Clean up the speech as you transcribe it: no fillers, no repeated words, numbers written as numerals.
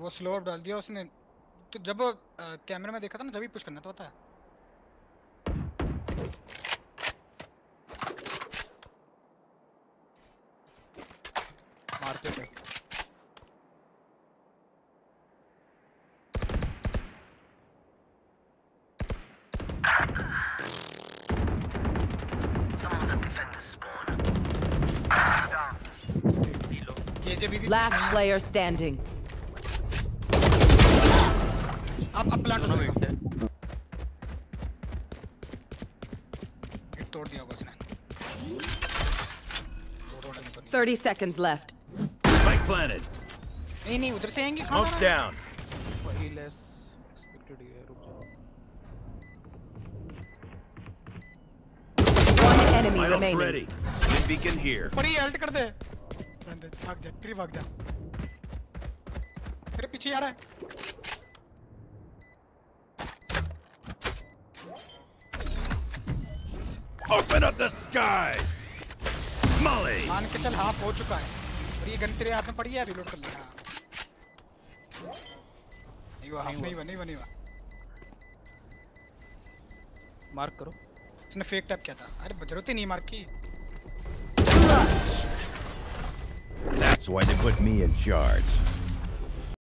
वो slow up डाल दिया उसने। तो जब कैमरे में देखा था ना जब ही पुश करना था पता है। मारते थे। Last player standing. अब प्लांट दोनों मिनट थे। हिट तोड़ दिया होगा उसने। 30 seconds left. Spike planted. नहीं उधर से आएंगे। Smoke's down. वही लेस एक्सपेक्टेड ही है। रुक जाओ। One enemy Finals remaining. ready. Spin beacon here. बड़ी अल्ट कर दे। भाग जा फिर भाग जा। तेरे पीछे आ रहा है। Open up the sky. Molly. मान के चल हाफ हो चुका है और ये गन तेरे हाथ में पड़ी है रिलोड कर लेना। नहीं हुआ। मार्क करो। उसने फेक टैप किया था। अरे जरूरत ही नहीं मार्क की। That's why they put me in charge.